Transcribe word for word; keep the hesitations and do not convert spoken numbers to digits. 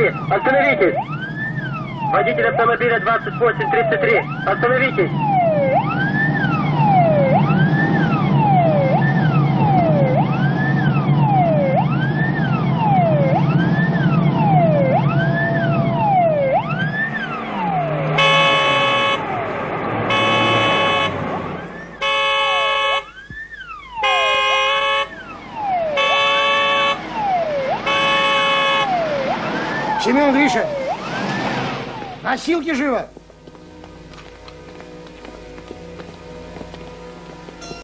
три, остановитесь! Водитель автомобиля двадцать восемь тридцать три, остановитесь! Семен, Гриша, носилки живо!